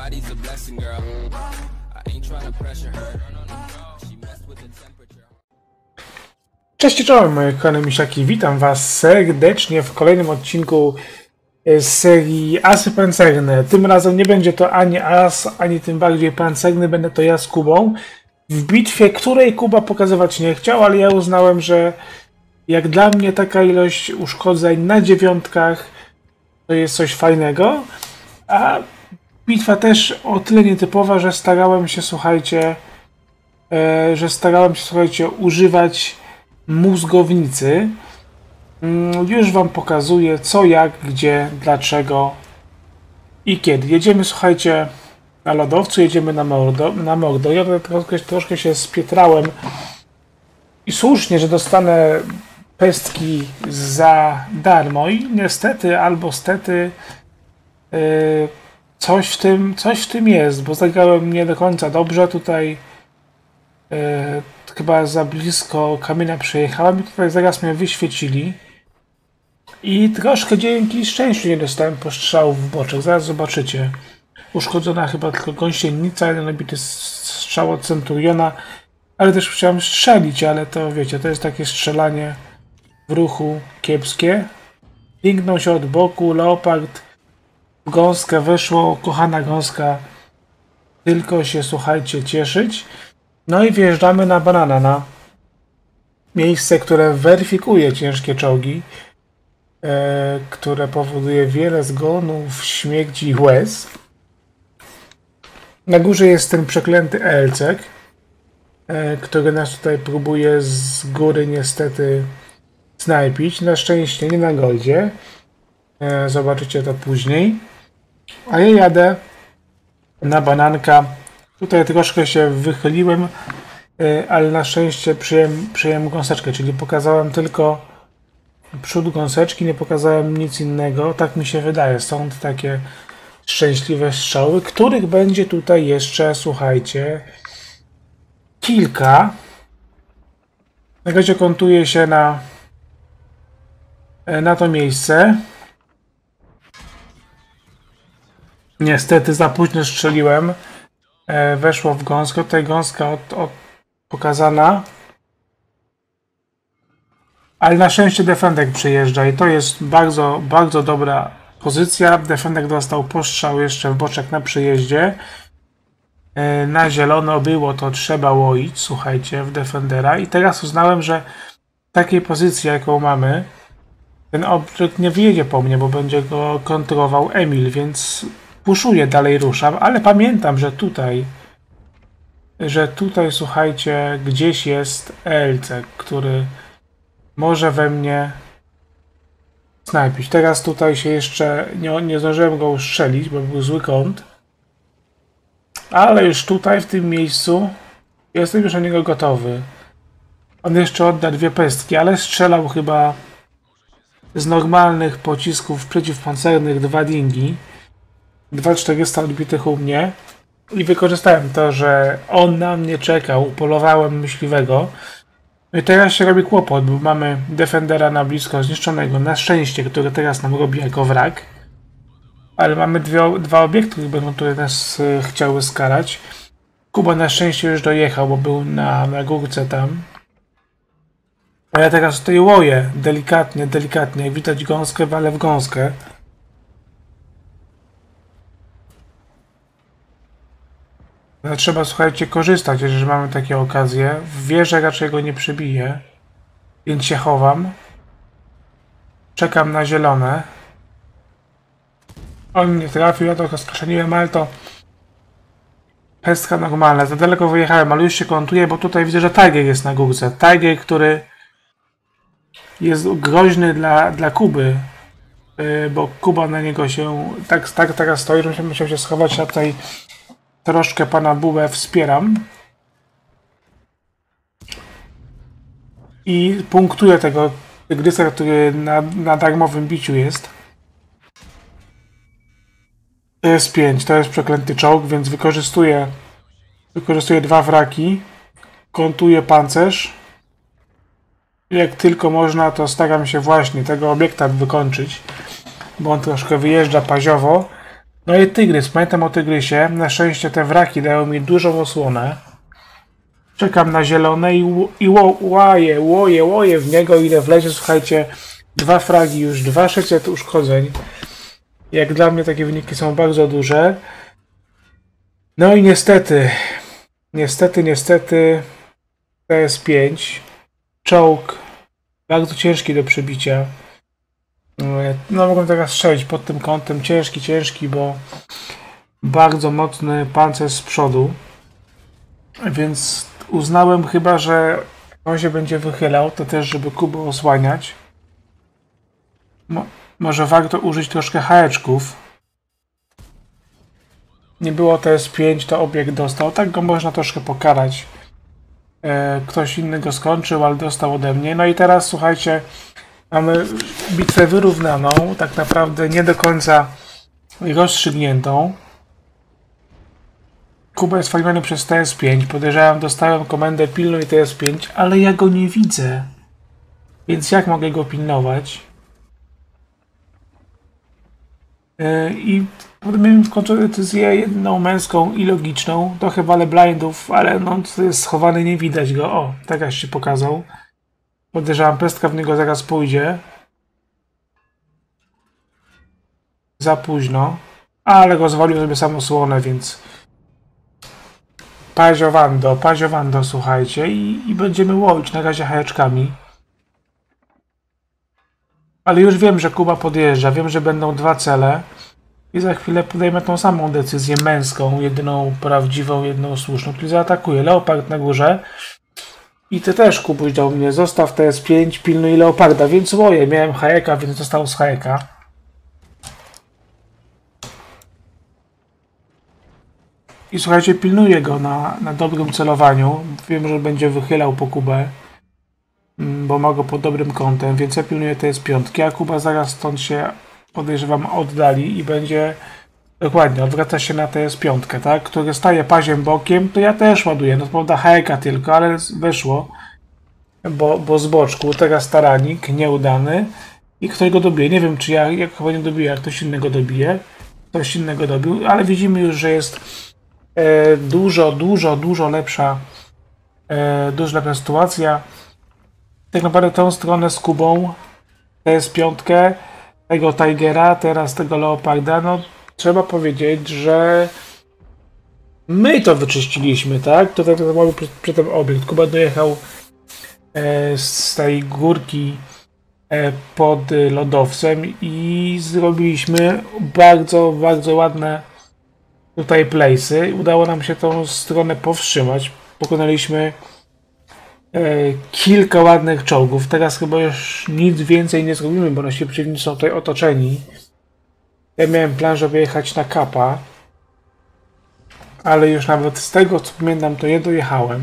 Cześć, czołem moje kochane misiaki, witam was serdecznie w kolejnym odcinku z serii Asy Pancerne. Tym razem nie będzie to ani As, ani tym bardziej pancerny, będę to ja z Kubą. W bitwie, której Kuba pokazywać nie chciał, ale ja uznałem, że jak dla mnie taka ilość uszkodzeń na dziewiątkach to jest coś fajnego. A bitwa też o tyle nietypowa, że starałem się, słuchajcie, używać mózgownicy. Już wam pokazuję co, jak, gdzie, dlaczego i kiedy. Jedziemy, słuchajcie, na lodowcu, jedziemy na Mordor. Ja troszkę się spietrałem i słusznie, że dostanę pestki za darmo i niestety albo stety coś w tym jest, bo zagrałem nie do końca dobrze tutaj. Chyba za blisko kamienia przejechałem i tutaj zaraz mnie wyświecili. I troszkę dzięki szczęściu nie dostałem postrzałów w boczek. Zaraz zobaczycie. Uszkodzona chyba tylko gąsienica, jeden obity strzał od Centuriona. Ale też chciałem strzelić, ale to wiecie, to jest takie strzelanie w ruchu kiepskie. Pięknął się od boku, leopard w gąskę weszło, kochana gąska. Tylko się, słuchajcie, cieszyć. No i wjeżdżamy na banana, na miejsce, które weryfikuje ciężkie czołgi, które powoduje wiele zgonów, śmierci i łez. Na górze jest ten przeklęty Elcek, który nas tutaj próbuje z góry niestety snajpić. Na szczęście nie na goldzie. Zobaczycie to później. A ja jadę na Tutaj troszkę się wychyliłem, ale na szczęście przyjąłem gąseczkę, czyli pokazałem tylko przód gąseczki, nie pokazałem nic innego. Tak mi się wydaje. Są to takie szczęśliwe strzały, których będzie tutaj jeszcze, słuchajcie, kilka. Na razie kontuję się na to miejsce. Niestety za późno strzeliłem. Weszło w gąskę. Tutaj gąska pokazana. Ale na szczęście Defendek przyjeżdża i to jest bardzo, bardzo dobra pozycja. Defendek dostał postrzał jeszcze w boczek na przyjeździe. Na zielono było, to trzeba łoić, słuchajcie, w Defendera. I teraz uznałem, że w takiej pozycji, jaką mamy, ten obiekt nie wyjedzie po mnie, bo będzie go kontrolował Emil, więc puszuję, dalej ruszam, ale pamiętam, że tutaj, słuchajcie, gdzieś jest Elcek, który może we mnie snajpić. Teraz tutaj się jeszcze nie zdążyłem go ustrzelić, bo był zły kąt. Ale już tutaj, w tym miejscu, jestem już o niego gotowy. On jeszcze odda dwie pestki, ale strzelał chyba z normalnych pocisków przeciwpancernych 2 dingi. 2400 odbitych u mnie. I wykorzystałem to, że on na mnie czekał. Upolowałem myśliwego. No i teraz się robi kłopot, bo mamy Defendera na blisko zniszczonego, na szczęście, który teraz nam robi jako wrak. Ale mamy dwa obiekty, które będą tutaj nas chciały skarać. Kuba na szczęście już dojechał, bo był na górce tam. A ja teraz tutaj łoję, delikatnie. Jak widać gąskę, walę w gąskę. No, trzeba, słuchajcie, korzystać, jeżeli mamy takie okazje. W wieżę raczej go nie przybiję, więc się chowam. Czekam na zielone. On nie trafił, ja trochę skrzeniłem, ale to pestka normalna. Za daleko wyjechałem, ale już się kontuję, bo tutaj widzę, że Tiger jest na górce. Tiger, który jest groźny dla Kuby, bo Kuba na niego się tak teraz stoi, że musiał się schować, a tutaj troszkę pana Bubę wspieram. I punktuję tego tygrysa, który na darmowym biciu jest. To jest 5, to jest przeklęty czołg, więc wykorzystuję 2 wraki. Kontuję pancerz. Jak tylko można, to staram się właśnie tego obiekta wykończyć, bo on troszkę wyjeżdża paziowo. No i tygrys, pamiętam o tygrysie. Na szczęście te wraki dają mi dużą osłonę. Czekam na zielone i łoję w niego, ile wlezie. Słuchajcie, 2 fragi już, 2600 uszkodzeń. Jak dla mnie takie wyniki są bardzo duże. No i niestety PS5, czołg, bardzo ciężki do przebicia. No mogłem teraz strzelić pod tym kątem, ciężki, bo bardzo mocny pancerz z przodu. Więc uznałem chyba, że on się będzie wychylał, to też żeby Kubę osłaniać. Może warto użyć troszkę haeczków. Nie było TS5, to obiekt dostał. Tak go można troszkę pokarać. Ktoś inny go skończył, ale dostał ode mnie. No i teraz słuchajcie, mamy bitwę wyrównaną, tak naprawdę nie do końca rozstrzygniętą. Kuba jest farmiony przez TS5. Podejrzewam, dostałem komendę pilnuj TS5, ale ja go nie widzę. Więc jak mogę go pilnować? I podjąłem w końcu decyzję jedną męską i logiczną. Trochę walę blindów, ale no to jest schowany, nie widać go. O, teraz się pokazał. Podejrzewam, pestka w niego zaraz pójdzie. Za późno. Ale rozwalił sobie samą słonę, więc... Paziowando, słuchajcie. I będziemy łowić na razie hajeczkami. Ale już wiem, że Kuba podjeżdża. Wiem, że będą 2 cele. I za chwilę podejmę tą samą decyzję męską. Jedną prawdziwą, jedną słuszną. Czyli zaatakuję. Leopard na górze. I ty też, Kubuś, dał mnie. Zostaw TS5, pilnuj Leoparda. Więc łoję. Miałem hajeka, więc został z hajeka. I słuchajcie, pilnuję go na dobrym celowaniu. Wiem, że będzie wychylał po Kubę. Bo ma go pod dobrym kątem, więc ja pilnuję TS5, a Kuba zaraz stąd się, podejrzewam, oddali i będzie, dokładnie, odwraca się na TS5, tak? Który staje paziem bokiem, to ja też ładuję, no to prawda hajeka tylko, ale weszło, bo z boczku, teraz taranik, nieudany i ktoś go dobije, nie wiem czy ja chyba nie dobiję, jak ktoś innego dobije, ktoś innego dobił, ale widzimy już, że jest dużo lepsza sytuacja. Tak naprawdę tą stronę z Kubą, TS5, tego Tigera, teraz tego Leoparda, no trzeba powiedzieć, że my to wyczyściliśmy, tak? To tak mamy przy tym obiekt. Kuba dojechał z tej górki pod lodowcem i zrobiliśmy bardzo ładne tutaj place'y. Udało nam się tą stronę powstrzymać. Pokonaliśmy kilka ładnych czołgów. Teraz chyba już nic więcej nie zrobimy, bo nasi przeciwnicy są tutaj otoczeni. Ja miałem plan, żeby jechać na Kapa, ale już nawet z tego, co pamiętam, to nie dojechałem.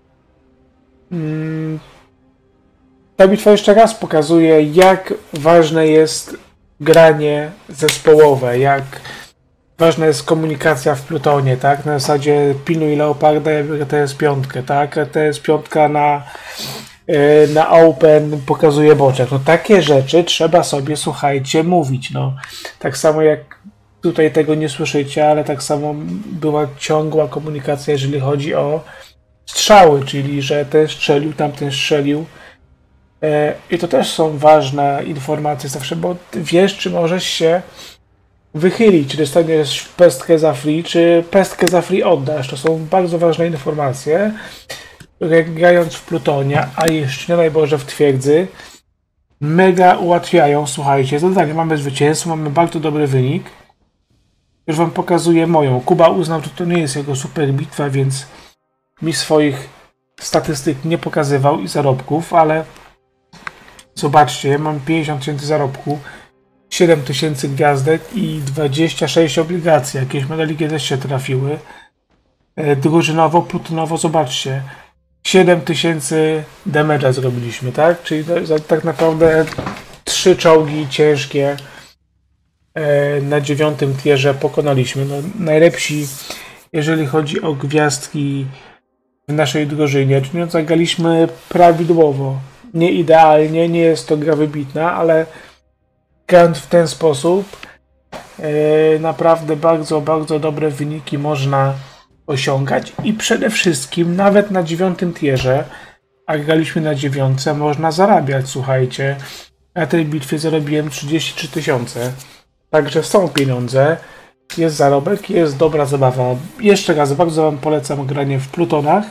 Ta bitwa jeszcze raz pokazuje, jak ważne jest granie zespołowe, jak ważna jest komunikacja w plutonie, tak? Na zasadzie pilnuj Leoparda, ja biorę TS5, tak? TS5 na open pokazuje boczek. No takie rzeczy trzeba sobie, słuchajcie, mówić, no. Tak samo jak tutaj tego nie słyszycie, ale tak samo była ciągła komunikacja, jeżeli chodzi o strzały, czyli że ten strzelił, tamten strzelił. I to też są ważne informacje zawsze, bo wiesz, czy możesz się wychylić, czy dostaniesz pestkę za free, czy pestkę za free oddasz. To są bardzo ważne informacje, które grając w plutonie, a jeszcze nie daj Boże w twierdzy, mega ułatwiają, słuchajcie, zadanie. Mamy zwycięstwo, mamy bardzo dobry wynik. Już wam pokazuję moją. Kuba uznał, że to nie jest jego super bitwa, więc mi swoich statystyk nie pokazywał i zarobków, ale zobaczcie, ja mam 50 000 zarobku, 7000 gwiazdek i 26 obligacji. Jakieś medaliki też się trafiły. Drużynowo, plutonowo, zobaczcie. 7000 damage'a zrobiliśmy, tak? Czyli tak naprawdę 3 czołgi ciężkie na 9. tierze pokonaliśmy. No, najlepsi, jeżeli chodzi o gwiazdki w naszej drużynie. Czyli no, zagraliśmy prawidłowo. Nie idealnie, nie jest to gra wybitna, ale grając w ten sposób Naprawdę bardzo, bardzo dobre wyniki można osiągać i przede wszystkim nawet na 9 tierze, a graliśmy na 9, można zarabiać, słuchajcie. Na tej bitwie zarobiłem 33 000, także są pieniądze, jest zarobek, jest dobra zabawa. Jeszcze raz bardzo Wam polecam granie w Plutonach.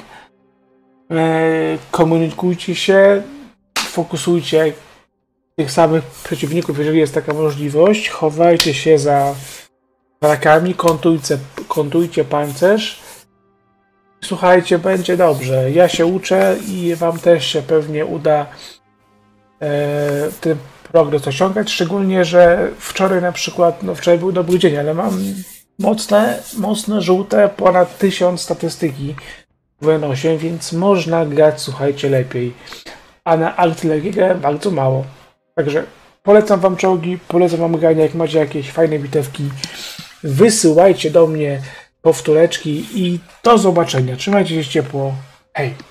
Komunikujcie się, fokusujcie tych samych przeciwników, jeżeli jest taka możliwość. Chowajcie się za rakami, kontujcie pancerz. Słuchajcie, będzie dobrze. Ja się uczę i Wam też się pewnie uda ten progres osiągać. Szczególnie, że wczoraj na przykład, no wczoraj był dobry dzień, ale mam mocne żółte, ponad 1000 statystyki wynoszę, więc można grać, słuchajcie, lepiej. A na artylerię grałem bardzo mało. Także polecam Wam czołgi, polecam Wam granie, jak macie jakieś fajne bitewki. Wysyłajcie do mnie powtóreczki i do zobaczenia. Trzymajcie się ciepło. Hej!